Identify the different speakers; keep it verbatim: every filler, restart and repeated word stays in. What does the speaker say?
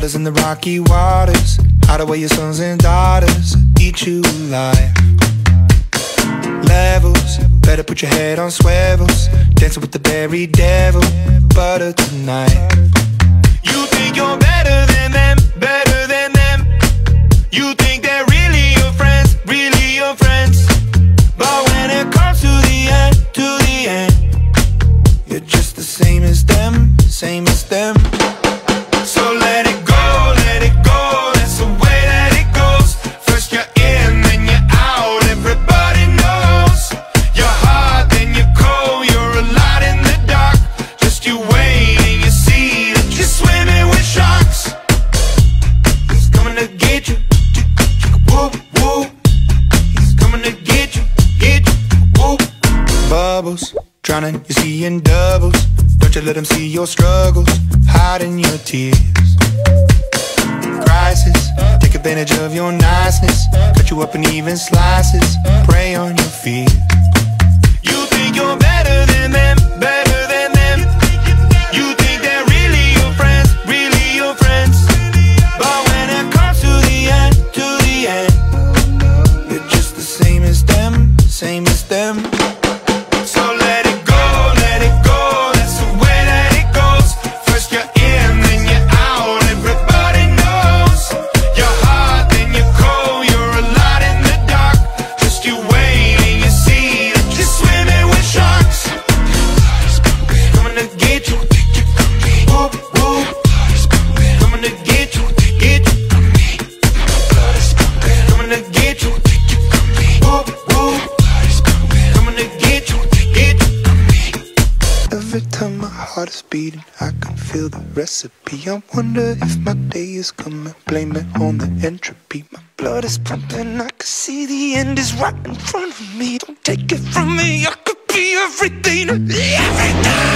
Speaker 1: Blood is in the rocky waters. Hide away your sons and daughters, eat you alive. Levels, better put your head on swivels. Dancing with the very devil, butter tonight. You think you're better than them, better than them. You think they're really your friends, really your friends. But when it comes to the end, to the end, you're just the same as them, same as them. So let it go, let it go, that's the way that it goes. First you're in, then you're out, everybody knows. You're hot, then you're cold, you're a lot in the dark. Just you wait and you see that you're swimming with sharks. He's coming to get you, whoop, whoop. He's coming to get you, get you, whoop. Bubbles, drowning, you're seeing doubles. Don't you let them see your struggles, hiding your tears. Crisis, take advantage of your niceness. Cut you up in even slices, prey on your fears. You think you're better than them, better than them. You think they're really your friends, really your friends. But when it comes to the end, to the end, you're just the same as them, same as them. So let it go, let it go, that's the way that it goes. First you're in, then you're out, everybody knows. You're hot, then you're cold, you're a lot in the dark. Just you wait and you see that you're swimming with sharks. Coming to get you, whoop, whoop. Coming to get you, get you. Coming to get you, whoop, whoop. Coming to get you, get you. Every time my heart is beating, I can feel the recipe. I wonder if my day is coming, blame it on the entropy. My blood is pumping, I can see the end is right in front of me. Don't take it from me, I could be everything, everything.